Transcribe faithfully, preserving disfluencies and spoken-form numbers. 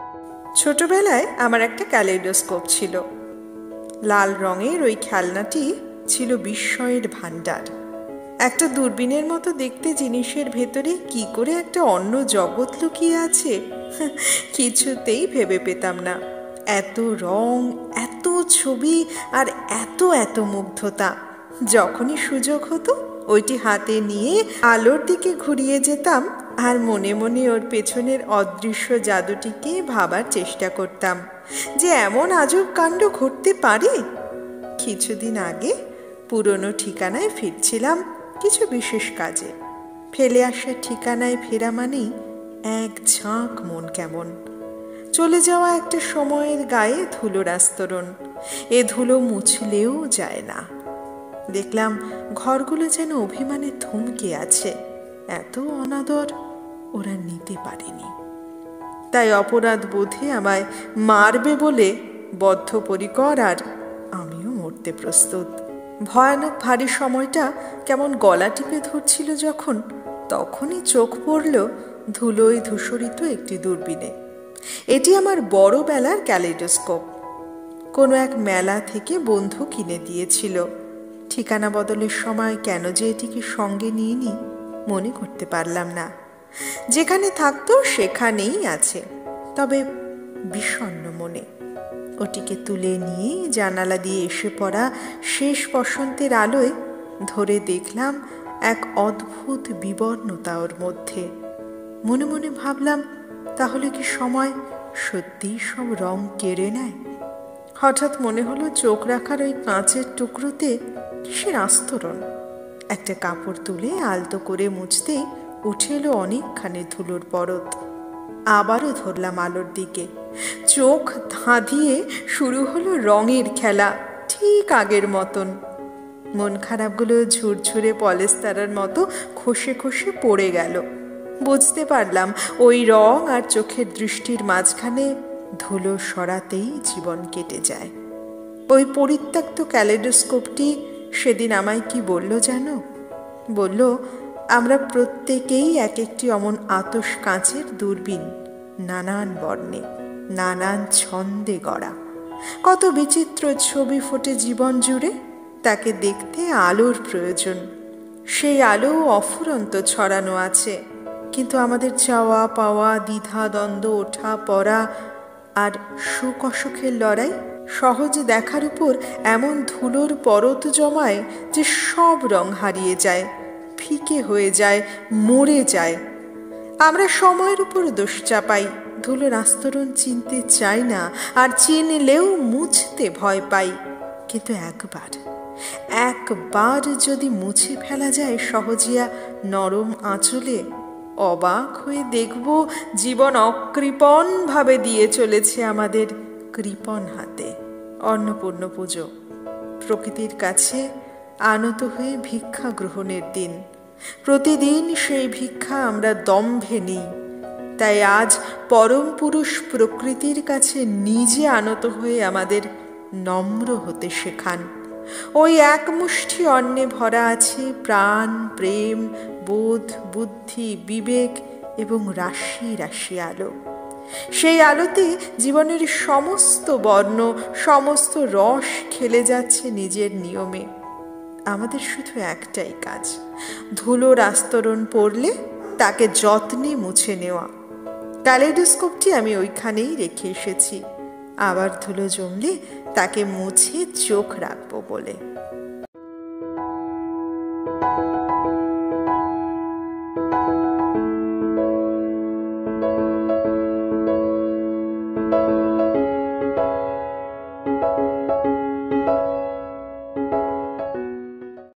ছোটবেলায় আমার একটা ক্যালেইডোস্কোপ ছিল। লাল রঙের ওই খেলনাটি ছিল বিস্ময়ের ভাণ্ডার। একটা দূরবীনের মতো দেখতে জিনিসের ভেতরে কি করে একটা অন্য জগৎ লুকিয়ে আছে কিছুতেই ভেবে পেতাম না। এত রং, এত ছবি আর এত এত মুগ্ধতা। যখনই সুযোগ হতো ওইটি হাতে নিয়ে আলোর দিকে ঘুরিয়ে যেতাম আর মনে মনে ওর পেছনের অদৃশ্য জাদুটিকে ভাবার চেষ্টা করতাম যে এমন আজব কাণ্ড ঘটতে পারে। কিছুদিন আগে পুরনো ঠিকানায় ফিরছিলাম কিছু বিশেষ কাজে। ফেলে আসা ঠিকানায় ফেরা মানেই এক ঝাঁক মন কেমন। চলে যাওয়া একটা সময়ের গায়ে ধুলোর আস্তরণ। এ ধুলো মুছলেও যায় না। দেখলাম ঘরগুলো যেন অভিমানে থমকে আছে। এত অনাদর ওরা নিতে পারেনি। তাই অপরাধ বোধে আমায় মারবে বলে বদ্ধপরিকর, আর আমিও মরতে প্রস্তুত। ভয়ানক ভারী সময়টা কেমন গলা টিপে ধরছিল যখন, তখনই চোখ পড়ল ধুলোয় ধূসরিত একটি দূরবীনে। এটি আমার বড় বেলার ক্যালেইডোস্কোপ। কোনো এক মেলা থেকে বন্ধু কিনে দিয়েছিল। ঠিকানা বদলের সময় কেন যে এটিকে সঙ্গে নিয়ে নি মনে করতে পারলাম না। যেখানে থাকতো সেখানেই আছে, তবে বিষণ্ণ মনে। ওটিকে তুলে নিয়ে জানালা দিয়ে এসে পড়া শেষ বসন্তের আলোয় ধরে দেখলাম এক অদ্ভুত বিবর্ণতা ওর মধ্যে। মনে মনে ভাবলাম, তাহলে কি সময় সত্যিই সব রং কেড়ে নেয়? হঠাৎ মনে হলো চোখ রাখার ওই কাঁচের টুকরোতে কিসের আস্তরণ। একটা কাপড় তুলে আলতো করে মুছতেই উঠে এলো অনেকখানি ধুলোর পরত। আবারও ধরলাম আলোর দিকে। চোখ ধাঁধিয়ে শুরু হলো রঙের খেলা, ঠিক আগের মতন। মন খারাপগুলো ঝুরঝুরে পলেস্তারার মতো খসে খসে পড়ে গেল। বুঝতে পারলাম ওই রং আর চোখের দৃষ্টির মাঝখানে ধুলো সরাতেই জীবন কেটে যায়। ওই পরিত্যক্ত ক্যালেইডোস্কোপটি সেদিন আমায় কি বলল জানো? বলল, আমরা প্রত্যেকেই এক একটি অমন আতশ কাঁচের দূরবীন, নানান বর্ণে, নানান ছন্দে গড়া। কত বিচিত্র ছবি ফোটে জীবন জুড়ে। তাকে দেখতে আলোর প্রয়োজন। সেই আলো অফুরন্ত ছড়ানো আছে, কিন্তু আমাদের চাওয়া পাওয়া, দ্বিধা দ্বন্দ্ব, ওঠা পড়া আর সুখ অসুখের লড়াই সহজ দেখার উপর এমন ধুলোর পরত জমায় যে সব রং হারিয়ে যায়, ফিকে হয়ে যায়, মরে যায়। আমরা সময়ের উপর দোষ চাপাই, ধুলোর আস্তরণ চিনতে চাই না, আর চিনলেও মুছতে ভয় পাই। কিন্তু একবার একবার যদি মুছে ফেলা যায় সহজিয়া নরম আঁচলে, অবাক হয়ে দেখব জীবন অকৃপণ ভাবে দিয়ে চলেছে আমাদের কৃপণ হাতে। অন্নপূর্ণ পুজো, প্রকৃতির কাছে আনত হয়ে ভিক্ষা গ্রহণের দিন। প্রতিদিন সেই ভিক্ষা আমরা দম্ভে নিই। তাই আজ পরম পুরুষ প্রকৃতির কাছে নিজে আনত হয়ে আমাদের নম্র হতে শেখান। ওই এক মুষ্টি অন্নে ভরা আছে প্রাণ, প্রেম, বোধ, বুদ্ধি, বিবেক এবং রাশি রাশি আলো। সেই আলোতে জীবনের সমস্ত বর্ণ, সমস্ত রস খেলে যাচ্ছে নিজের নিয়মে। আমাদের শুধু একটাই কাজ, ধুলোর আস্তরণ পড়লে তাকে যত্নে মুছে নেওয়া। ক্যালেইডোস্কোপটি আমি ওইখানেই রেখে এসেছি, আবার ধুলো জমলে তাকে মুছে চোখ রাখবো বলে।